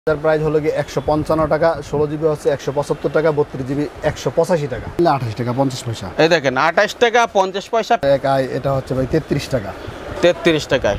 Price হলো কি 155 টাকা, 16 জিবি হচ্ছে 175 টাকা, 32 জিবি 185 টাকা, 28 টাকা 50 পয়সা। এই দেখেন 28 টাকা 50 পয়সা। এটা হচ্ছে ভাই 33 টাকা। 33 টাকায়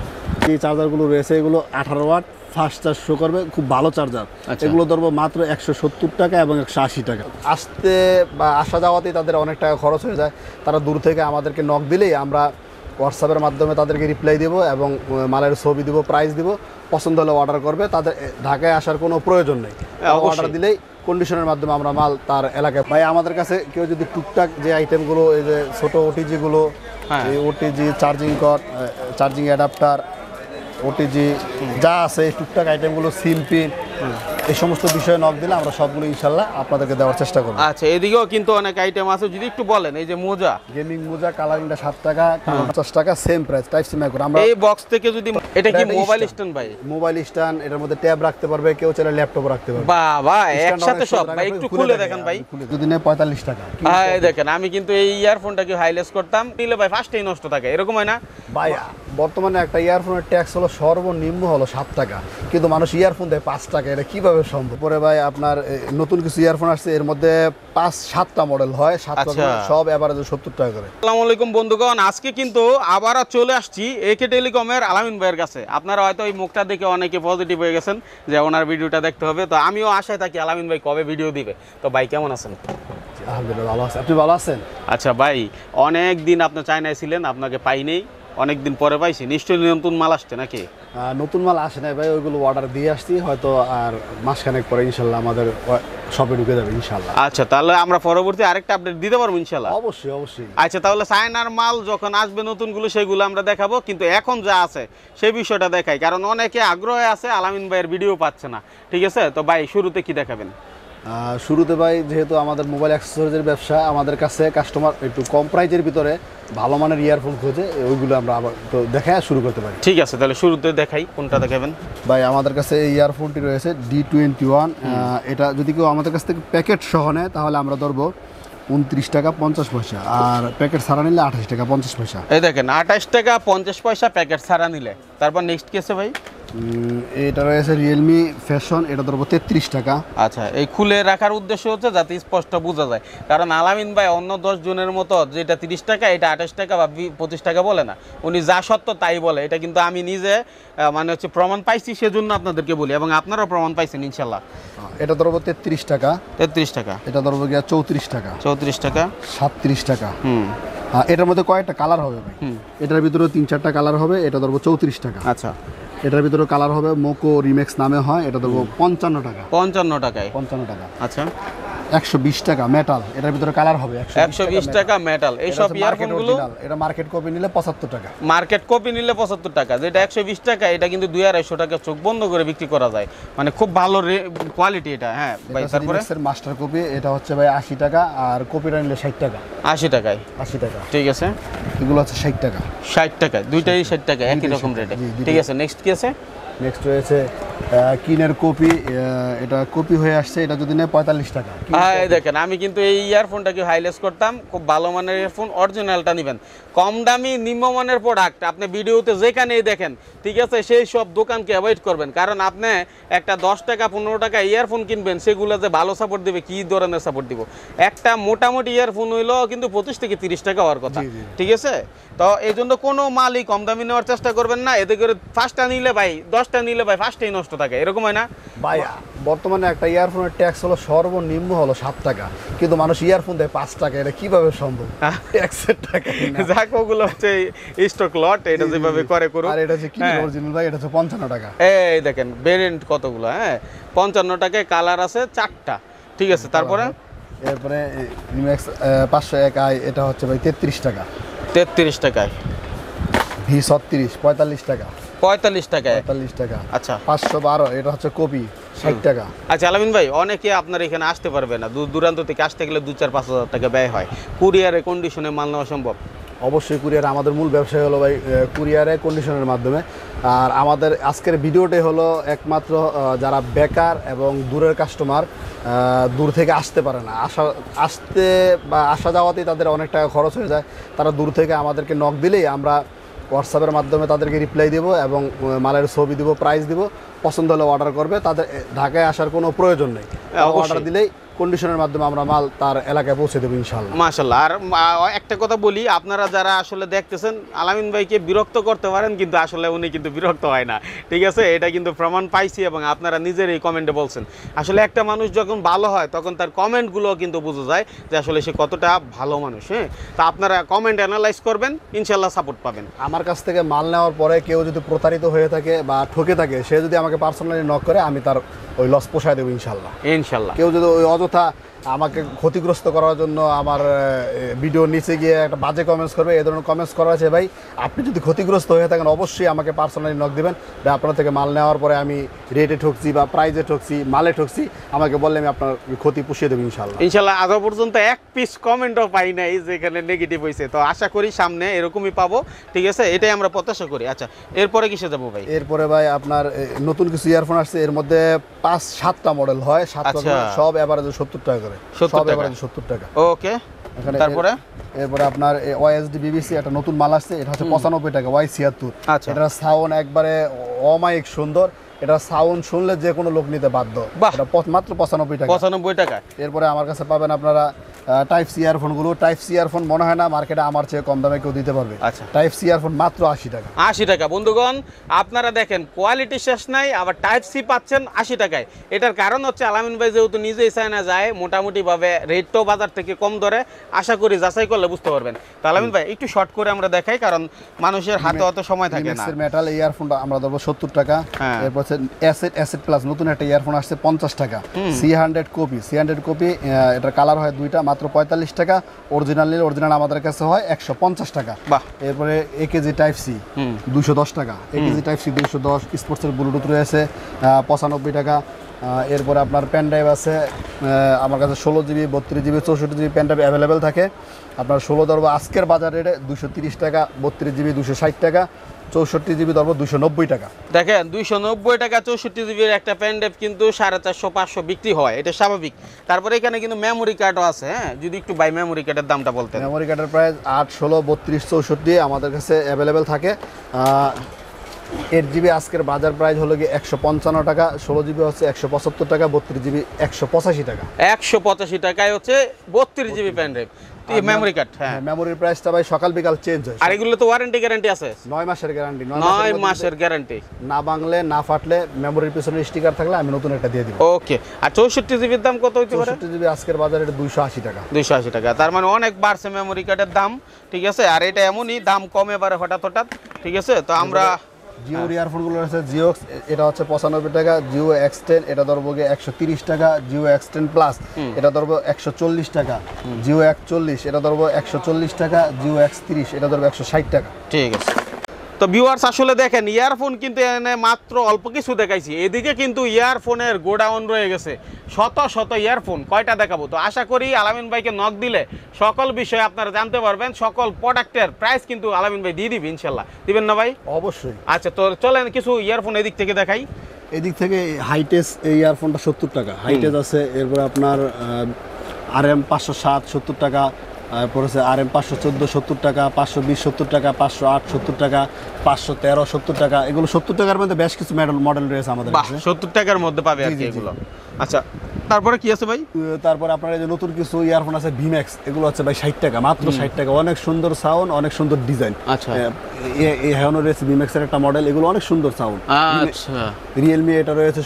এই চার্জারগুলো রয়েছে, এগুলো 18 ওয়াট ফাস্ট চার্জ শো করবে, খুব ভালো চার্জার। এগুলো ধরবো মাত্র 170 টাকা এবং 180 টাকা। আসতে বা আসা যাওয়াতেই তাদের অনেক টাকা খরচ হয়ে যায়। তারা দূর থেকে আমাদেরকে নক দিলেই আমরা হোয়াটসঅ্যাপের মাধ্যমে তাদেরকে রিপ্লাই দেবো এবং মালের ছবি দিব, প্রাইস দিব, পছন্দ হলে অর্ডার করবে। তাদের ঢাকায় আসার কোনো প্রয়োজন নেই, অর্ডার দিলেই কন্ডিশনের মাধ্যমে আমরা মাল তার এলাকায়। ভাই আমাদের কাছে কেউ যদি টুকটাক যে আইটেমগুলো, এই যে ছোটো ওটিজিগুলো, এই OTG charging cord, charging adapter, OTG যা আছে এই টুকটাক আইটেমগুলো, সিল পিন, এই সমস্ত বিষয়ে নক দিলে আমরা সবগুলো ইনশাল্লাহ আপনাদেরকে দেওয়ার চেষ্টা করব। আচ্ছা, এদিকেও কিন্তু অনেক আইটেম আছে, যদি একটু বলেন। এই যে মোজা, গেমিং মোজা, কালারিংটা 7 টাকা, 50 টাকা, same price, type C micro. আমরা এই বক্স থেকে যদি, এটা কি মোবাইল স্ট্যান্ড ভাই? মোবাইল স্ট্যান্ড, এটার মধ্যে ট্যাব রাখতে পারবে, কেউ চাইলে ল্যাপটপ রাখতে পারবে। বাবা একসাথে সব ভাই, একটু খুলে দেখেন ভাই। যদি নেয় 45 টাকা। এই দেখেন, আমি কিন্তু এই ইয়ারফোনটাকে হাইলেস করতাম, নিলে ভাই ফার্স্টেই নষ্ট থাকে, এরকম হয় না ভাই? বর্তমানে একটা ইয়ারফোনের ট্যাক্স হলো সর্বনিম্ন হলো 7 টাকা, কিন্তু মানুষ ইয়ারফোন দেয় 5 টাকা, এটা কিভাবে সম্ভব? পরে ভাই আপনার নতুন কিছু ইয়ারফোন আসছে, এর মধ্যে 5-7টা মডেল হয়, 7টা সব এভারেজে 70 টাকা করে। আসসালামু আলাইকুম বন্ধুগণ, আজকে কিন্তু আবার চলে আসছি একে টেলিকমের আলামিন ভাইয়ের কাছে। আপনারা হয়তো এই মুখটা দেখে অনেকে পজিটিভ হয়ে গেছেন যে ওনার ভিডিওটা দেখতে হবে, তো আমিও আশায় থাকি আলামিন ভাই কবে ভিডিও দিবে। তো ভাই কেমন আছেন? আলহামদুলিল্লাহ ভালো আছি, আপনি ভালো আছেন? আচ্ছা ভাই, অনেক দিন আপনি চায়নায় ছিলেন, আপনাকে পাই নেই, অনেকদিন পরে পাইছি। নিশ্চয়ই নতুন মাল আসছে নাকি? নতুন মাল আসে না ভাই, ওইগুলো অর্ডার দিয়ে আসছি, হয়তো আর মাসখানেক পরে ইনশাল্লাহ আমাদের শপে ঢুকে যাবে ইনশাল্লাহ। আচ্ছা, তাহলে আমরা পরবর্তী আরেকটা আপডেট দিতে পারবো ইনশাল্লাহ? অবশ্যই অবশ্যই। আচ্ছা, তাহলে চায়নার মাল যখন আসবে নতুনগুলো, সেগুলো আমরা দেখাবো, কিন্তু এখন যা আছে সেই বিষয়টা দেখাই, কারণ অনেকে আগ্রহে আছে, আলামিন ভাইয়ের ভিডিও পাচ্ছে না। ঠিক আছে, তো ভাই শুরুতে কি দেখাবেন? শুরুতে ভাই, যেহেতু আমাদের মোবাইল অ্যাক্সেসরিজের ব্যবসা, আমাদের কাছে কাস্টমার একটু কম প্রাইজের ভিতরে ভালো মানের ইয়ারফোন খোঁজে, ওইগুলো আমরা আবার তো দেখাই শুরু করতে পারি। ঠিক আছে, তাহলে শুরুতে দেখাই, কোনটা দেখাবেন? ভাই আমাদের কাছে এই ইয়ারফোনটি রয়েছে D21। এটা যদি কেউ আমাদের কাছ থেকে প্যাকেট সহ নেয় তাহলে আমরা ধরবো 29 টাকা 50 পয়সা, আর প্যাকেট ছাড়া নিলে 28 টাকা 50 পয়সা। এই দেখেন 28 টাকা 50 পয়সা প্যাকেট ছাড়া নিলে। তারপর নেক্সট কি আছে ভাই? এটা রয়েছে রিয়েলমি ফ্যাশন, এটা ধরবো 33 টাকা। আচ্ছা, এই খুলে রাখার উদ্দেশ্য হচ্ছে যাতে স্পষ্ট বোঝা যায়, কারণ আলামিন ভাই অন্য 10 জনের মতো যেটা 30 টাকা এটা 28 টাকা বা 25 টাকা বলে না, উনি যা সত্য তাই বলে। এটা কিন্তু আমি নিজে মানে হচ্ছে প্রমাণ পাইছি, সেজন্য আপনাদেরকে বলি, এবং আপনারাও প্রমাণ পাইছেন ইনশাল্লাহ। এটা ধরবো 33 টাকা। 33 টাকা। এটা ধরবো গিয়া 34 টাকা। 34 টাকা। 37 টাকা। এটার মধ্যে কয়েকটা কালার হবে ভাই, এটার ভিতরে 3-4টা কালার হবে। এটা ধরবো 34 টাকা। আচ্ছা, এটার ভিতরে কালার হবে, মোকো রিমেক্স নামে হয়, এটা ধরবো 55 টাকা। 55 টাকায়। 55 টাকা। আচ্ছা, 120 টাকা মেটাল, এটার ভিতরে কালার হবে 120 টাকা মেটাল। এই সব ইয়ারফোনগুলো এটা মার্কেট কপি নিলে 75 টাকা। মার্কেট কপি নিলে 75 টাকা, যেটা 120 টাকা, এটা কিন্তু 200-250 টাকা চোখ বন্ধ করে বিক্রি করা যায়, মানে খুব ভালো কোয়ালিটি এটা। হ্যাঁ ভাই, তারপরে মাস্টার কপি, এটা হচ্ছে ভাই 80 টাকা, আর কপিটা নিলে 60 টাকা। 80 টাকায়। 80 টাকা, ঠিক আছে। এগুলো হচ্ছে 60 টাকা। 60 টাকা, দুইটাই 60 টাকা, একই রকম রেটে। ঠিক আছে, নেক্সট কি আছে? নেক্সট রয়েছে কিনের কপি, এটা কপি হয়ে আসছে, এটা যদি নেয় 45 টাকা। এই দেখেন, আমি কিন্তু এই ইয়ারফোনটাকে হাইলাইট করতাম, খুব ভালো মানের ইয়ারফোন, অরিজিনালটা নেবেন। কম দামি নিম্নমানের প্রোডাক্ট আপনি ভিডিওতে যেখানেই দেখেন, ঠিক আছে, সেই সব দোকানকে অ্যাভয়েড করবেন, কারণ আপনি একটা 10 টাকা 15 টাকা ইয়ারফোন কিনবেন, সেগুলো যে ভালো সাপোর্ট দিবে, কি ধরনের সাপোর্ট দিব? একটা মোটামুটি ইয়ারফোন হইলো কিন্তু 25 থেকে 30 টাকা হওয়ার কথা। ঠিক আছে, তো এই জন্য কোনো মালই কম দামি নেওয়ার চেষ্টা করবেন না। এতে করে 5টা নিলে ভাই, 10টা নিলে ভাই, 5টাই নষ্ট থাকে, এরকম হয় না ভাই? বর্তমানে একটা ইয়ারফোনের ট্যাক্স হলো সর্বনিম্ন হলো 7 টাকা, কিন্তু মানুষ ইয়ারফোন দেয় 5 টাকা, এটা কিভাবে সম্ভব? ট্যাক্সের টাকা। যাক, ওগুলো হচ্ছে স্টক লট, এটা যেভাবে করে করুক। আর এটা হচ্ছে কি অরিজিনাল ভাই, এটা হচ্ছে 55 টাকা। এই দেখেন ভেরিয়েন্ট কতগুলো, হ্যাঁ 55 টাকায় কালার আছে 4টা। ঠিক আছে, তারপরে এরপরে রিম্যাক্স 501i, এটা হচ্ছে ভাই 33 টাকা। 33 টাকায়। V36 45 টাকা। 45 টাকায়। 45 টাকা। আচ্ছা, 512, এটা হচ্ছে কপি 60 টাকা। আচ্ছা আলামিন ভাই, অনেকে আপনার এখানে আসতে পারবে না, দূর দূরান্ত থেকে আসতে গেলে 2-4-5 হাজার টাকা ব্যয় হয়, কুরিয়ারে কন্ডিশনে মাল নেওয়া সম্ভব? অবশ্যই কুরিয়ারে, আমাদের মূল ব্যবসায় হলো ভাই কুরিয়ারে কন্ডিশনের মাধ্যমে। আর আমাদের আজকের ভিডিওটাই হলো একমাত্র যারা বেকার এবং দূরের কাস্টমার, দূর থেকে আসতে পারে না, আসতে বা আসা যাওয়াতেই তাদের অনেক টাকা খরচ হয়ে যায়, তারা দূর থেকে আমাদেরকে নক দিলেই আমরা হোয়াটসঅ্যাপের মাধ্যমে তাদেরকে রিপ্লাই দিব এবং মালের ছবি দিব, প্রাইস দিব। পছন্দ হলে অর্ডার করবে, তাদের ঢাকায় আসার কোনো প্রয়োজন নেই। অর্ডার দিলেই কন্ডিশনের মাধ্যমে আমরা মাল তার এলাকায় পৌঁছে দেবো ইনশাআল্লাহ। মাশাআল্লাহ। আর একটা কথা বলি, আপনারা যারা আসলে দেখতেছেন আলামিন ভাইকে বিরক্ত করতে পারেন, কিন্তু আসলে উনি কিন্তু বিরক্ত হয় না, ঠিক আছে? এটা কিন্তু প্রমাণ পাইছি এবং আপনারা নিজেরই কমেন্টে বলছেন। আসলে একটা মানুষ যখন ভালো হয় তখন তার কমেন্টগুলো কিন্তু বোঝা যায় যে আসলে সে কতটা ভালো মানুষ। হ্যাঁ, তা আপনারা কমেন্ট অ্যানালাইজ করবেন, ইনশাআল্লাহ সাপোর্ট পাবেন। আমার কাছ থেকে মাল নেওয়ার পরে কেউ যদি প্রতারিত হয়ে থাকে বা ঠকে থাকে, সে যদি আমাকে পার্সোনালি নক করে, আমি তার ওই লস পোষায় দেবো ইনশাআল্লাহ। ইনশাআল্লাহ। কেউ যদি ওই অযথা আমাকে ক্ষতিগ্রস্ত করার জন্য আমার ভিডিওর নিচে গিয়ে একটা বাজে কমেন্টস করবে, এই ধরনের কমেন্টস করা আছে, ভাই আপনি যদি ক্ষতিগ্রস্ত হয়ে থাকেন অবশ্যই আমাকে পার্সোনালি নক দিবেন। আপনার থেকে মাল নেওয়ার পরে আমি রেটে ঠকছি বা প্রাইজে ঠকছি, মালে ঠকছি, আমাকে বললে আমি আপনার ক্ষতি পুষিয়ে দেবো ইনশাআল্লাহ। ইনশাআল্লাহ। আজ পর্যন্ত এক পিস কমেন্টও পাই নাই যেখানে নেগেটিভ হয়েছে, তো আশা করি সামনে এরকমই পাবো, ঠিক আছে? এটাই আমরা প্রত্যাশা করি। আচ্ছা, এরপরে কিসে যাবো ভাই? এরপরে ভাই আপনার নতুন কিছু ইয়ারফোন আসছে, এর মধ্যে 5-7টা মডেল হয়, 7টা সব এভারেজে 70 টাকা করে, সব এভারেজে 70 টাকা। ওকে, তারপরে এরপরে আপনার ওয়াইএসডি বিবিসি একটা নতুন মাল আসছে, এটা হচ্ছে 95 টাকা, Y76। এটা সাউন্ড একবারে অমায়িক সুন্দর, এটা সাউন্ড শুনলে যে কোনো লোক নিতে বাধ্য। এটা মাত্র 95 টাকা। 95 টাকা। এরপরে আমার কাছে পাবেন আপনারা টাইপ সি ইয়ারফোনগুলো। টাইপ সি ইয়ারফোন মনে হয় না মার্কেটে আমার চেয়ে কম দামে কেউ দিতে পারবে। আচ্ছা, টাইপ সি ইয়ারফোন মাত্র 80 টাকা। 80 টাকা। বন্ধুগণ, আপনারা দেখেন কোয়ালিটি শেষ নাই, আবার টাইপ সি পাচ্ছেন 80 টাকায়। এটার কারণ হচ্ছে আলামিন ভাই যেহেতু নিজেই চায়না যায়, মোটামুটিভাবে রেটটাও বাজার থেকে কম ধরে, আশা করি যাচাই করলে বুঝতে পারবেন। তো আলামিন ভাই একটু শর্ট করে আমরা দেখাই, কারণ মানুষের হাতে অত সময় থাকে না। মেটাল ইয়ারফোনটা আমরা ধরবো 70 টাকা। এরপর হচ্ছে অ্যাসেট প্লাস নতুন একটা ইয়ারফোন আসছে 50 টাকা। C100 কপি, এটার কালার হয় দুইটা, মাত্র 45 টাকা। অরিজিনাল নিলে অরিজিনাল আমাদের কাছে হয় 150 টাকা। এরপরে একেজি টাইপ সি 210 টাকা। AKG type C 210। স্পোর্টসের ব্লুটুথ রয়েছে 95 টাকা। এরপরে আপনার পেন ড্রাইভ আছে আমার কাছে 16 GB, 32 GB, 64 GB pen drive available থাকে। আপনার 16 ধরবো আজকের বাজার রেটে 230 টাকা, 32 জিবি 260 টাকা, 64 জিবি ধরবো 290 টাকা। দেখেন 290 টাকা 64 জিবির একটা পেন ড্রাইভ কিন্তু 450-500 বিক্রি হয়, এটা স্বাভাবিক। তারপরে এখানে কিন্তু মেমোরি কার্ডও আছে। হ্যাঁ, যদি একটু বাই মেমোরি কার্ডের দামটা বলতেন। মেমোরি কার্ডের প্রাইস 8, 16, 32, 64 আমাদের কাছে অ্যাভেলেবেল থাকে। 8 জিবি আজকের বাজার প্রাইস হলো কি 155 টাকা, 16 জিবি হচ্ছে 175 টাকা, 32 জিবি 185 টাকা। 185 টাকায় হচ্ছে 32 GB pen drive memory card. হ্যাঁ, মেমোরির প্রাইসটা ভাই সকাল বিকাল চেঞ্জ হয়। আর এগুলো তো ওয়ারেন্টি গ্যারান্টি আছে 9 মাসের গ্যারান্টি। 9 মাসের গ্যারান্টি। না বাংলে না ফাটলে মেমোরির পিছনে স্টিকার থাকলে আমি নতুন একটা দিয়ে দিব। ওকে। আর 64 জিবির দাম কত হইতে পারে? 64 জিবি আজকের বাজারে 280 টাকা। 280 টাকা, তার মানে অনেক বাড়ছে মেমোরি কার্ডের দাম, ঠিক আছে? আর এটা এমনই দাম কমে বাড়ে হঠাৎ, ঠিক আছে? তো আমরা জিও ইয়ারফোনগুলো আছে জিওক্স, এটা হচ্ছে 95 টাকা। জিও X10 এটা ধরবো 130 টাকা। জিও X10 প্লাস এটা ধরবো 140 টাকা। জিও X40 এটা ধরবো 140 টাকা। জিও X30 এটা ধরবো 160 টাকা। ঠিক আছে। তো ভিউয়ার্স আসলে দেখেন ইয়ারফোন কিন্তু এনে মাত্র অল্প কিছু দেখাইছি, এদিকে কিন্তু ইয়ারফোনের গোডাউন রয়ে গেছে শত শত ইয়ারফোন। কয়টা দেখাবো? তো আশা করি আলামিন ভাইকে নক দিলে সকল বিষয়ে আপনারা জানতে পারবেন, সকল প্রোডাক্টের প্রাইস কিন্তু আলামিন ভাই দিয়ে দিবে ইনশাল্লাহ। দিবেন না ভাই? অবশ্যই। আচ্ছা, তো চলেন কিছু ইয়ারফোন এদিক থেকে দেখাই। এদিক থেকে হাইটেস এই ইয়ারফোনটা 70 টাকা হাইটেস আছে। এরপরে আপনার RM 507 70 টাকা, তারপর হচ্ছে RM 514 70 টাকা, 520 70 টাকা, 508 70 টাকা, 513 70 টাকা। এগুলো 70 টাকার মধ্যে বেশ কিছু মডেল রয়েছে আমাদের কাছে। 70 টাকার মধ্যে পাবে আর কি এগুলো। আচ্ছা, তারপরে কি আছে ভাই? তারপরে আপনার এই যে নতুন কিছু ইয়ারফোন আছে ভিম্যাক্স, এগুলো হচ্ছে ভাই 60 টাকা, মাত্র 60 টাকা। অনেক সুন্দর সাউন্ড, অনেক সুন্দর ডিজাইন। আচ্ছা, এই হ্যানো রয়েছে ভিম্যাক্সের একটা মডেল, এগুলো অনেক সুন্দর সাউন্ড। আচ্ছা, রিয়েলমি এটা রয়েছে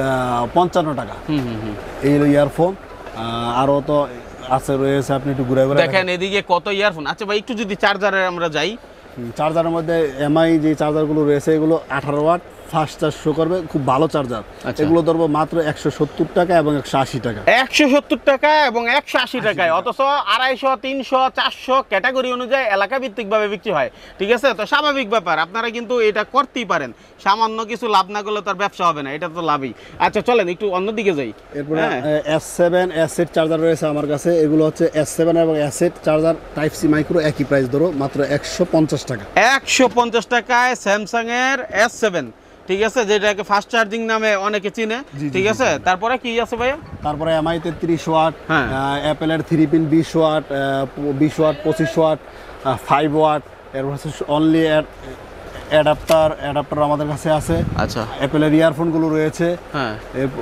55 টাকা। এই ইয়ারফোন আরও তো আছে রয়েছে, আপনি একটু ঘুরে ঘুরে দেখেন এদিকে কত ইয়ারফোন। আচ্ছা ভাই, একটু যদি চার্জারে আমরা যাই, চার্জারের মধ্যে MI যে চার্জারগুলো রয়েছে এগুলো 18 ওয়াট ফাস্ট চার্জ শো করবে, খুব ভালো চার্জার। এগুলো ধরবো মাত্র 170 টাকা এবং 180 টাকা। 170 টাকা এবং 180 টাকায়, অথচ 250, 300, 400 ক্যাটাগরি অনুযায়ী এলাকা ভিত্তিক ভাবে বিক্রি হয়, ঠিক আছে? তো স্বাভাবিক ব্যাপার, আপনারা কিন্তু এটা করতেই পারেন। সামান্য কিছু লাভ না করলে তার ব্যবসা হবে না, এটা তো লাভই। আচ্ছা চলেন একটু অন্যদিকে যাই। এরপরে S7 S8 চার্জার রয়েছে আমার কাছে। এগুলো হচ্ছে S7 এবং S8 charger type C micro, একই প্রাইস ধরো মাত্র 150 টাকা। 150 টাকায় স্যামসাং এর S7, ঠিক আছে, যেটাকে ফাস্ট চার্জিং নামে অনেকে চিনে, ঠিক আছে? তারপরে কি আছে ভাইয়া? তারপরে MI 33 ওয়াট, অ্যাপেলের 3 pin 20 watt, 20 watt, 25 watt, 5 watt, এরপর হচ্ছে অনলি অ্যাডাপ্টার আমাদের কাছে আছে। আচ্ছা, অ্যাপেলের ইয়ারফোনগুলো রয়েছে। হ্যাঁ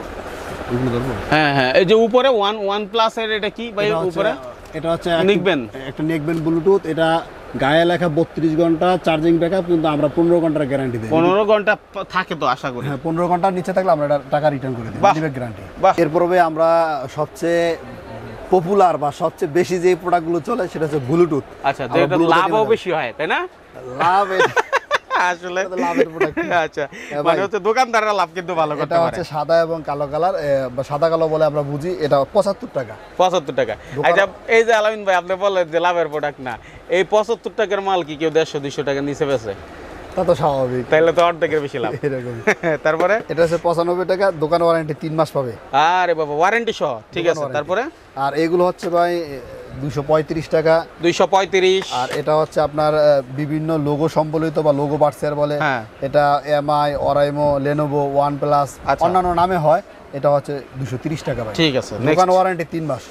হ্যাঁ, এই যে উপরে ওয়ান প্লাস এর এটা কি ভাই উপরে? এটা হচ্ছে একটা নেকবেন ব্লুটুথ। এটা গায়ে লেখা 32 ঘন্টা চার্জিং ব্যাকআপ, কিন্তু আমরা 15 ঘন্টার গ্যারান্টি দিই। 15 ঘন্টা থাকে তো আশা করি। হ্যাঁ, 15 ঘন্টার নিচে থাকলে আমরা এটা টাকা রিটার্ন করে দিই, দিবেক গ্যারান্টি। এরপরে আমরা সবচেয়ে পপুলার বা সবচেয়ে বেশি যে প্রোডাক্টগুলো চলে সেটা হচ্ছে ব্লুটুথ। আচ্ছা, যেটা লাভও বেশি হয়, তাই না? লাভ আসলে লাভের প্রোডাক্ট। আচ্ছা, মানে হচ্ছে দোকানদাররা লাভ কিন্তু ভালো করতে পারে। এটা হচ্ছে সাদা এবং কালো কালার, বা সাদা কালো বলে আমরা বুঝি। এটা 75 টাকা। 75 টাকা। আচ্ছা, এই যে আলামিন ভাই আপনি বললেন যে লাভের প্রোডাক্ট না, এই 75 টাকার মাল কি কেউ 150-200 টাকা নিচে বেচে? তা তো স্বাভাবিক, তাহলে তো অর্ধেকের বেশি লাভ। এরকম। তারপরে এটা হচ্ছে 95 টাকা, দোকান ওয়ারেন্টি 3 মাস পাবে। আরে বাবা, ওয়ারেন্টি সহ, ঠিক আছে। তারপরে আর এগুলো হচ্ছে ভাই 235 টাকা। 235। আর এটা হচ্ছে আপনার বিভিন্ন লোগো সম্বলিত বা লোগো বার্সের বলে। এটা MI, Oraimo, Lenovo, OnePlus, অন্যান্য নামে হয়। এটা হচ্ছে 230 টাকা ভাই। ঠিক আছে। দোকান ওয়ারেন্টি 3 মাস।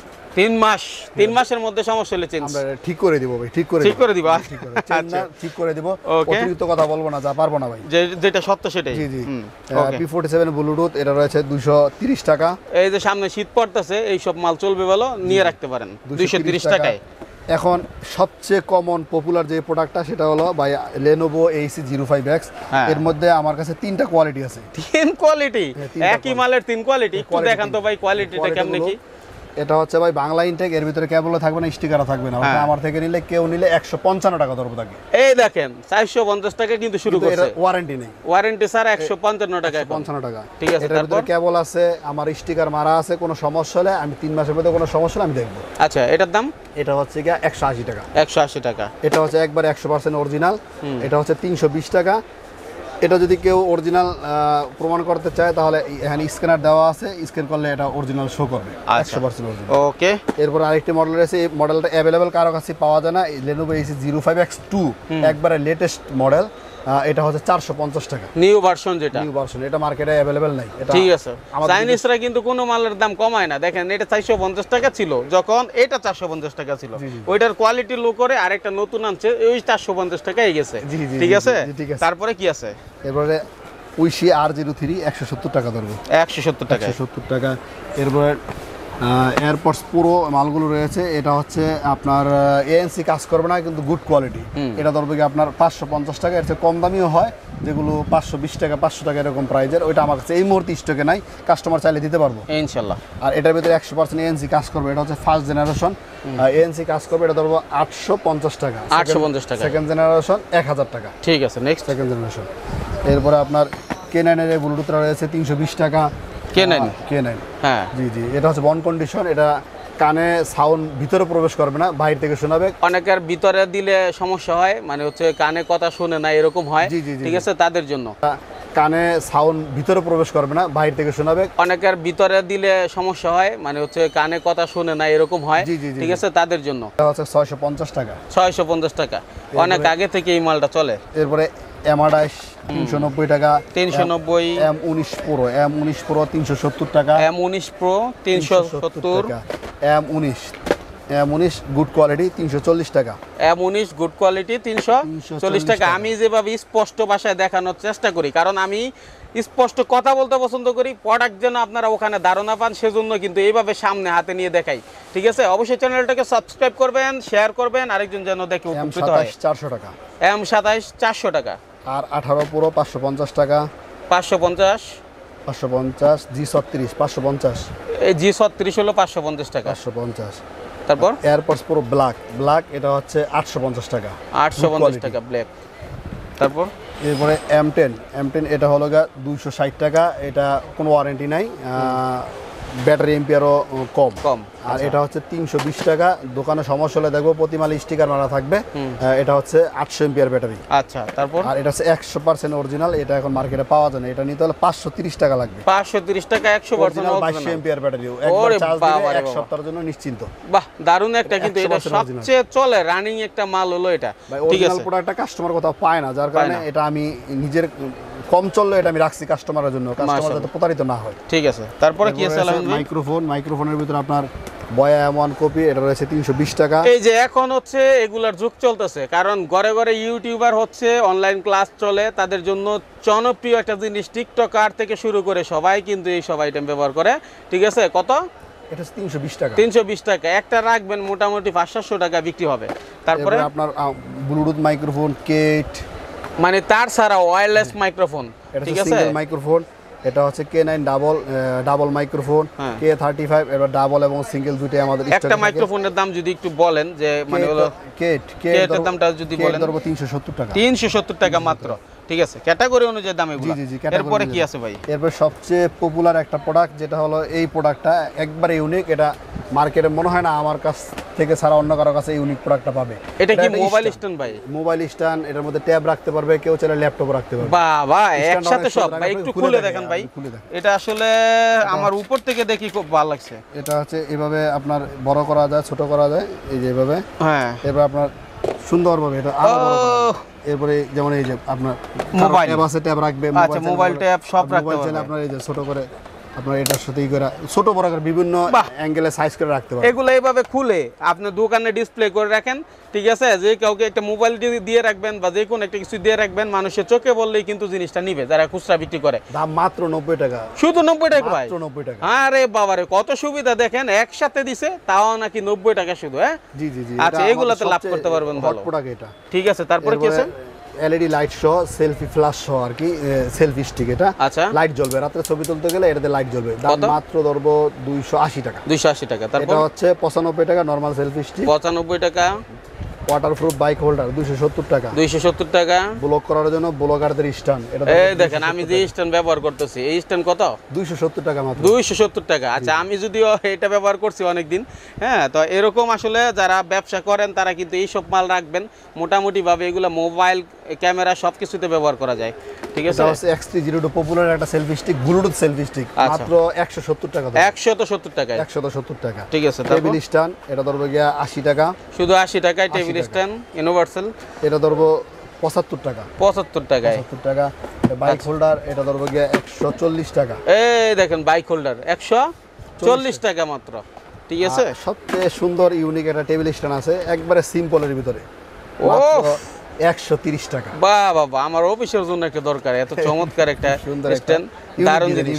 3 মাসের মধ্যে সমস্যা হলে চেঞ্জ আমরা ঠিক করে দিব ভাই, ঠিক করে দিব। আচ্ছা, ঠিক করে দিব। অতিরিক্ত কথা বলবো না, যা পারবো না ভাই, যেটা সত্য সেটাই। জি জি। P47 ব্লুটুথ, এটা রয়েছে 230 টাকা। এই যে সামনে শীত পড়তেছে, এই সব মাল চলবে ভালো, নিয়ে রাখতে পারেন 230 টাকায়। এখন সবচেয়ে কমন পপুলার যে প্রোডাক্টটা সেটা হলো ভাই Lenovo AC05X। এর মধ্যে আমার কাছে 3টা কোয়ালিটি আছে। 3 কোয়ালিটি? একই মালের 3 কোয়ালিটি? একটু দেখান তো ভাই কোয়ালিটিটা কেমন কি। এটা হচ্ছে ভাই বাংলা ইনটেক, এর ভিতরে কেবলও থাকবে না, স্টিকারও থাকবে না। ওটা আমার থেকে নিলে কেউ নিলে 155 টাকা ধরবো তাকে। এই দেখেন 450 টাকা কিন্তু শুরু করছে। ওয়ারেন্টি নেই, ওয়ারেন্টি স্যার 155 টাকা। 155 টাকা, ঠিক আছে। এটার ভিতরে কেবল আছে, আমার স্টিকার মারা আছে। কোনো সমস্যা হলে আমি 3 মাসের মধ্যে কোনো সমস্যা হলে আমি দেখবো। আচ্ছা, এটার দাম? এটা হচ্ছে গিয়া 180 টাকা। 180 টাকা। এটা হচ্ছে একবার 100% অরিজিনাল। এটা হচ্ছে 320 টাকা। এটা যদি কেউ অরিজিনাল প্রমাণ করতে চায় তাহলে এখানে স্ক্যানার দেওয়া আছে, স্ক্যান করলে এটা অরিজিনাল শো করবে। 100% অরিজিনাল। ওকে। এরপর আরেকটি মডেল আছে, এই মডেলটা অ্যাভেলেবল কারো কাছে পাওয়া যায় না। Lenovo AC05X2 একবারে লেটেস্ট মডেল। এটা হচ্ছে 450 টাকা, নিউ ভার্সন। যেটা নিউ ভার্সন, এটা মার্কেটে অ্যাভেলেবল নাই। এটা ঠিক আছে। চাইনিজরা কিন্তু কোনো মালের দাম কমায় না। দেখেন, এটা 450 টাকা ছিল যখন, এটা 450 টাকা ছিল। ওইটার কোয়ালিটি লো করে আরেকটা নতুন আনছে, ওই 450 টাকায় গেছে। ঠিক আছে। তারপরে কি আছে? এরপরে উইশি R03 170 টাকা ধরবো। 170 টাকা। 170 টাকা। এরপরে এয়ারপডস প্রো মালগুলো রয়েছে। এটা হচ্ছে আপনার এএনসি কাজ করবে না, কিন্তু গুড কোয়ালিটি। এটা ধরবে কি আপনার 550 টাকা। এর চেয়ে কম দামিও হয়, যেগুলো 520 টাকা 500 টাকা এরকম প্রাইজের। ওইটা আমার কাছে এই মুহূর্তে স্টকে নাই, কাস্টমার চাইলে দিতে পারবো ইনশাল্লাহ। আর এটার ভিতরে 100% এএনসি কাজ করবে। এটা হচ্ছে ফার্স্ট জেনারেশন এএনসি কাজ করবে। এটা ধরবো 850 টাকা। 850 টাকা। সেকেন্ড জেনারেশন 1000 টাকা। ঠিক আছে। Next second generation. এরপরে আপনার K9 এর ব্লুটুথটা রয়েছে 320 টাকা। K9 হ্যাঁ, জি জি। এটা হচ্ছে বন কন্ডিশন। এটা কানে সাউন্ড ভিতরে প্রবেশ করবে না, বাইরে থেকে শোনাবে। অনেকের ভিতরে দিলে সমস্যা হয়, মানে হচ্ছে কানে কথা শুনে না, এরকম হয়। ঠিক আছে, তাদের জন্য। কানে সাউন্ড ভিতরে প্রবেশ করবে না, বাইরে থেকে শোনাবে। অনেকের ভিতরে দিলে সমস্যা হয়, মানে হচ্ছে কানে কথা শুনে না, এরকম হয়। ঠিক আছে, তাদের জন্য। এটা হচ্ছে 650 টাকা। 650 টাকা, অনেক আগে থেকে এই মালটা চলে। এরপরে M28 390 টাকা। 390। M19 Pro 370 টাকা। M19 Pro 370 টাকা। M19 গুড কোয়ালিটি 340 টাকা। M19 গুড কোয়ালিটি 340 টাকা। আমি যেভাবে স্পষ্ট ভাষায় দেখানোর চেষ্টা করি, কারণ আমি স্পষ্ট কথা বলতে পছন্দ করি, প্রোডাক্ট যেন আপনারা ওখানে ধারণা পান, সেজন্য কিন্তু এইভাবে সামনে হাতে নিয়ে দেখাই। ঠিক আছে, অবশ্যই চ্যানেলটাকে সাবস্ক্রাইব করবেন, শেয়ার করবেন, আরেকজন যেন দেখে উপকৃত হয়। M27 400 টাকা। M27 400 টাকা। আর 18 Pro 550 টাকা। 550 G36 550। এই G36 হলো 550 টাকা। 550। তারপর এয়ারপডস প্রো ব্ল্যাক, এটা হচ্ছে 850 টাকা। 850 টাকা ব্ল্যাক। তারপর এরপরে M10 এটা হলো 260 টাকা। এটা কোনো ওয়ারেন্টি নাই, ব্যাটারি এম্পিয়ারও কম। আর এটা হচ্ছে 320 টাকা। দোকানে সমস্যা হলে দেখবো প্রতি মালে স্টিকার মারা থাকবে। এটা হচ্ছে 800 এম্পিয়ার ব্যাটারি। আচ্ছা, তারপর আর এটা হচ্ছে 100% অরিজিনাল। এটা এখন মার্কেটে পাওয়া যায় না, এটা নিতে হলে 530 টাকা লাগবে। 530 টাকা 100% 2200 এম্পিয়ার ব্যাটারি। একবার চার্জ দিলে এক সপ্তাহের জন্য নিশ্চিন্ত। বাহ, দারুণ একটা, কিন্তু এটা সবচেয়ে চলে রানিং একটা মাল হলো এটা। ঠিক আছে, প্রোডাক্টটা কাস্টমার কোথাও পায় না, যার কারণে এটা আমি নিজের কম চললো এটা আমি রাখছি কাস্টমারের জন্য, কাস্টমার যাতে প্রতারিত না হয়। ঠিক আছে, তারপরে কি আছে? মাইক্রোফোনের ভিতরে আপনার বয়া এমন কপি এটা রয়েছে 320 টাকা। এই যে এখন হচ্ছে এগুলার যুগ চলতেছে, কারণ ঘরে ঘরে ইউটিউবার হচ্ছে, অনলাইন ক্লাস চলে, তাদের জন্য জনপ্রিয় একটা জিনিস টিকটকার থেকে শুরু করে সবাই কিন্তু এই সব আইটেম ব্যবহার করে। ঠিক আছে, কত? এটা 320 টাকা। 320 টাকা। একটা রাখবেন মোটামুটি 500-700 টাকা বিক্রি হবে। তারপরে আপনার ব্লুটুথ মাইক্রোফোন কেট, মানে তার ছাড়া ওয়্যারলেস মাইক্রোফোন। ঠিক আছে, সিঙ্গেল মাইক্রোফোন। এটা হচ্ছে K9 ডাবল মাইক্রোফোন, K35 এবার ডাবল এবং সিঙ্গেল দুটোই আমাদের স্টকে। একটা মাইক্রোফোনের দাম যদি একটু বলেন যে মানে হলো কেটের দামটা যদি বলেন। 370 টাকা। 370 টাকা মাত্র। ঠিক আছে, ক্যাটাগরি অনুযায়ী দাম এগুলো। এরপরে কি আছে ভাই? এরপর সবচেয়ে পপুলার একটা প্রোডাক্ট যেটা হলো এই প্রোডাক্টটা একবারে ইউনিক। এটা মার্কেটে মনে হয় না আমার কাছ থেকে ছাড়া অন্য কারো কাছে ইউনিক প্রোডাক্টটা পাবে। এটা কি মোবাইল স্ট্যান্ড ভাই? মোবাইল স্ট্যান্ড, এটার মধ্যে ট্যাব রাখতে পারবে, কেউ চাইলে ল্যাপটপ রাখতে পারবে। বাবা, একসাথে সব ভাই। একটু খুলে দেখেন ভাই। এটা আসলে আমার উপর থেকে দেখি খুব ভালো লাগছে। এটা হচ্ছে এভাবে আপনার বড় করা যায়, ছোট করা যায়, এই যে এভাবে। হ্যাঁ, এবার আপনার সুন্দরভাবে এটা আরো বড় করা যায়। এরপরে যেমন এই যে আপনার মোবাইল ট্যাব আছে, ট্যাব রাখবে, আচ্ছা মোবাইল ট্যাব সব রাখতে পারবে। আপনার এই যে ছোট করে আপনার এটার সাথেই করে ছোট বড় করে বিভিন্ন অ্যাঙ্গেলে সাইজ করে রাখতে পারবেন। এগুলো এইভাবে খুলে আপনি দোকানে ডিসপ্লে করে রাখেন। ঠিক আছে, যে কাউকে একটা মোবাইল দিয়ে রাখবেন বা যে কোনো একটা কিছু দিয়ে রাখবেন, মানুষের চোখে বললেই কিন্তু জিনিসটা নিবে যারা খুচরা বিক্রি করে। দাম মাত্র 90 টাকা। শুধু 90 টাকা ভাই? মাত্র 90 টাকা। আরে বাবারে, কত সুবিধা দেখেন, একসাথে দিছে, তাও নাকি 90 টাকা শুধু। হ্যাঁ জি জি জি। আচ্ছা, এগুলাতে লাভ করতে পারবেন ভালো প্রোডাক্ট এটা। ঠিক আছে, তারপরে কি আছে? এলইডি লাইট সহ সেলফি ফ্ল্যাশ সহ আর কি, সেলফি স্টিক। এটা আচ্ছা, লাইট জ্বলবে, রাতে ছবি তুলতে গেলে এটাতে লাইট জ্বলবে। দাম মাত্র ধরবো 280 টাকা। 280 টাকা। তারপর এটা হচ্ছে 95 টাকা নরমাল সেলফি স্টিক। 95 টাকা। ওয়াটারপ্রুফ বাইক হোল্ডার 270 টাকা। 270 টাকা। ব্লক করার জন্য ব্লকারদের স্ট্যান্ড। এটা এই দেখেন, আমি যে স্ট্যান্ড ব্যবহার করতেছি, এই স্ট্যান্ড কত? 270 টাকা মাত্র। 270 টাকা। আচ্ছা, আমি যদিও এটা ব্যবহার করছি অনেকদিন। হ্যাঁ, তো এরকম আসলে যারা ব্যবসা করেন তারা কিন্তু এই সব মাল রাখবেন। মোটামুটি ভাবে এগুলো মোবাইল, ক্যামেরা সব কিছুতে ব্যবহার করা যায়। ঠিক আছে, এটা হচ্ছে X302 পপুলার একটা selfie stick, Bluetooth selfie stick, মাত্র 170 টাকা। 170 টাকা। 170 টাকা। ঠিক আছে, টেবিল স্ট্যান্ড এটা ধরবো গিয়া 80 টাকা। শুধু 80 টাকায় টেবিল স্ট্যান্ড ইউনিভার্সাল। এটা ধরবো 75 টাকা। 75 টাকায়। 75 টাকা। বাইক হোল্ডার এটা ধরবো গিয়া 140 টাকা। এই দেখেন, বাইক হোল্ডার 140 টাকা মাত্র। ঠিক আছে, সবচেয়ে সুন্দর ইউনিক একটা টেবিল স্ট্যান্ড আছে একবারে সিম্পলের ভিতরে, মাত্র 130 টাকা। বাহ বাবা, আমার অফিসের জন্য একটা দরকার, এত চমৎকার একটা স্ট্যান্ড, দারুণ জিনিস।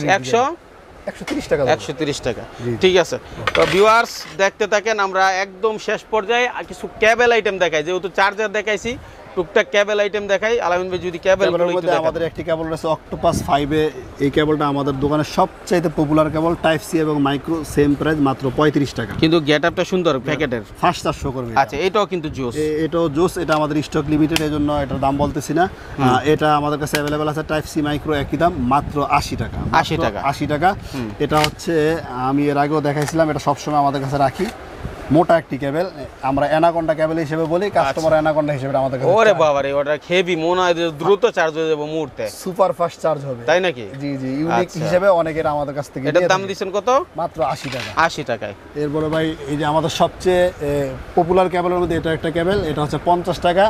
130 টাকা। 130 টাকা। ঠিক আছে, তো ভিউয়ার্স দেখতে থাকেন। আমরা একদম শেষ পর্যায়ে কিছু কেবল আইটেম দেখাই, যেহেতু চার্জার দেখাইছি, টুকটাক কেবল আইটেম দেখাই। আলামিন ভাই যদি কেবলগুলো একটু দেখান। আমাদের একটি কেবল আছে অক্টোপাস 5 এ। এই কেবলটা আমাদের দোকানে সবচাইতে পপুলার কেবল, টাইপ সি এবং মাইক্রো, সেম প্রাইস, মাত্র 35 টাকা। কিন্তু গেটআপটা সুন্দর প্যাকেটের, ফাস্ট চার্জ শো করবে। আচ্ছা, এটাও কিন্তু জোস। এটাও জোস। এটা আমাদের স্টক লিমিটেড, এজন্য এটার দাম বলতেছি না। এটা আমাদের কাছে অ্যাভেলেবেল আছে টাইপ সি মাইক্রো, একই দাম, মাত্র 80 টাকা। 80 টাকা। 80 টাকা। এটা হচ্ছে আমি এর আগেও দেখাইছিলাম, এটা সবসময় আমাদের কাছে রাখি। মোটা একটি কেবল, আমরা অ্যানাকোন্ডা কেবল হিসেবে বলি, কাস্টমার অ্যানাকোন্ডা হিসেবে আমাদের কাছে। ওরে বাবা রে, ওটা হেভি, মনে হয় যে দ্রুত চার্জ হয়ে যাবে মুহূর্তে, সুপার ফাস্ট চার্জ হবে। তাই নাকি? জি জি, ইউনিক হিসেবে অনেকের আমাদের কাছ থেকে। এটার দাম দিবেন কত? মাত্র 80 টাকা। 80 টাকায়। এরপরে ভাই এই যে আমাদের সবচেয়ে পপুলার কেবলের মধ্যে এটা একটা কেবল, এটা হচ্ছে 50 টাকা,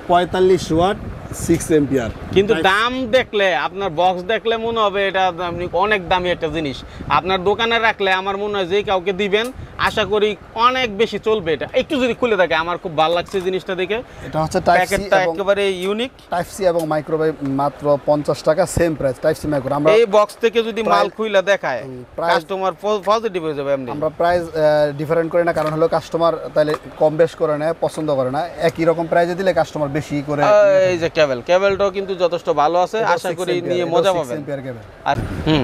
45 ওয়াট, 6 এম্পিয়ার। কিন্তু দাম দেখলে, আপনার বক্স দেখলে মনে হবে এটা অনেক দামি একটা জিনিস। আপনার দোকানে রাখলে আমার মনে হয় যে কাউকে দিবেন, আশা করি অনেক বেশি চলবে। এটা একটু যদি খুলে থাকে, আমার খুব ভালো লাগছে জিনিসটা দেখে। এটা হচ্ছে টাইপ সি, প্যাকেটটা একেবারে ইউনিক। টাইপ সি এবং মাইক্রোওয়েভ মাত্র 50 টাকা, same price. Type C micro আমরা এই বক্স থেকে যদি মাল খুলে দেখায়, কাস্টমার পজিটিভ হয়ে যাবে। এমনি আমরা প্রাইস ডিফারেন্ট করি না, কারণ হলো কাস্টমার তাহলে কম বেশ করে না, পছন্দ করে না। একই রকম প্রাইসে দিলে কাস্টমার বেশি করে। এই যে কেবলটাও কিন্তু যথেষ্ট ভালো আছে, আশা করি নিয়ে মজা পাবেন। আর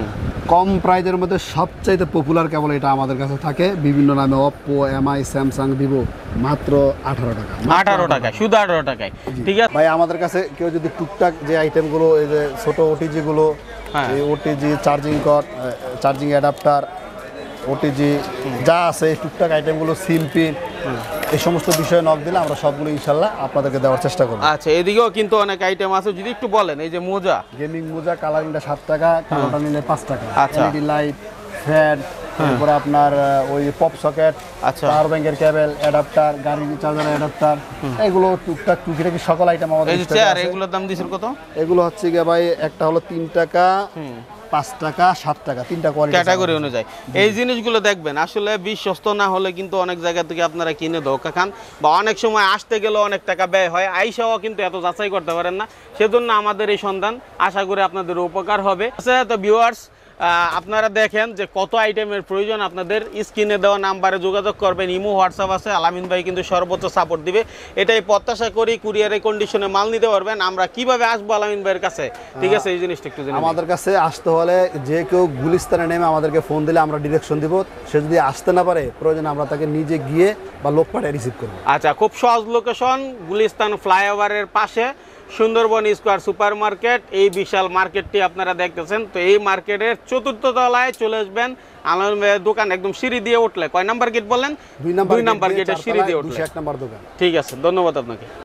কম প্রাইজের মধ্যে সবচাইতে পপুলার কেবল এটা আমাদের কাছে থাকে বিভিন্ন নামে, অপ্পো, এমআই, স্যামসাং, ভিভো, মাত্র 18 টাকা। 18 টাকা, শুধু 18 টাকায়। ঠিক আছে ভাই, আমাদের কাছে কেউ যদি টুকটাক যে আইটেমগুলো, এই যে ছোট ওটিজি গুলো, এই OTG, charging cord, charging adapter, OTG যা আছে, টুকটাক আইটেমগুলো, সিম পিন, এই সমস্ত বিষয়ে নক দিলে আমরা সবগুলো ইনশাল্লাহ আপনাদেরকে দেওয়ার চেষ্টা করব। আচ্ছা, এদিকেও কিন্তু অনেক আইটেম আছে, যদি একটু বলেন। এই যে মোজা, গেমিং মোজা, কালারিংটা 7 টাকা, কালোটা নিলে 5 টাকা। আচ্ছা, এলইডি লাইট, ফ্যান, তারপরে আপনার ওই পপ সকেট, আচ্ছা পাওয়ার ব্যাংকের কেবল, অ্যাডাপ্টার, গাড়ির চার্জার অ্যাডাপ্টার, এগুলো টুকটাক টুকিটাকি সকল আইটেম আমাদের এই যে চেয়ার এগুলোর দাম দিছেন কত? এগুলো হচ্ছে গিয়ে ভাই একটা হলো 3 টাকা, 5 টাকা, 7 টাকা, 3টা কোয়ালিটি ক্যাটাগরি অনুযায়ী এই জিনিসগুলো দেখবেন। আসলে বিশ্বস্ত না হলে কিন্তু অনেক জায়গা থেকে আপনারা কিনে ধোঁকা খান, বা অনেক সময় আসতে গেলেও অনেক টাকা ব্যয় হয়, আইসাও কিন্তু এত যাচাই করতে পারেন না। সেজন্য আমাদের এই সন্ধান, আশা করি আপনাদের উপকার হবে। তো ভিউয়ার্স, আপনারা দেখেন যে কত আইটেমের প্রয়োজন, আপনাদের স্ক্রিনে দেওয়া নাম্বারে যোগাযোগ করবেন। ইমো, হোয়াটসঅ্যাপ আছে, আলামিন ভাই কিন্তু সর্বোচ্চ সাপোর্ট দিবে, এটাই প্রত্যাশা করি। কুরিয়ারের কন্ডিশনে মাল নিতে পারবেন। আমরা কিভাবে আসবো আলামিন ভাইয়ের কাছে, ঠিক আছে, এই জিনিসটা একটু জানাবেন। আমাদের কাছে আসতে হলে যে কেউ গুলিস্তানে নেমে আমাদেরকে ফোন দিলে আমরা ডিরেকশন দিব। সে যদি আসতে না পারে, প্রয়োজনে আমরা তাকে নিজে গিয়ে বা লোক পাঠিয়ে রিসিভ করব। আচ্ছা, খুব সহজ লোকেশন, গুলিস্তান ফ্লাইওভারের পাশে সুন্দরবন স্কোয়ার সুপার মার্কেট। এই বিশাল মার্কেটটি আপনারা দেখতেছেন। তো এই মার্কেটের 4র্থ তলায় চলে আসবেন। আলামিন ভাইয়ের দোকান একদম সিঁড়ি দিয়ে উঠলে, কয় নাম্বার গেট বললেন? 2 নাম্বার গেটের সিঁড়ি দিয়ে উঠলে 1 নাম্বার দোকান। ঠিক আছে, ধন্যবাদ আপনাকে।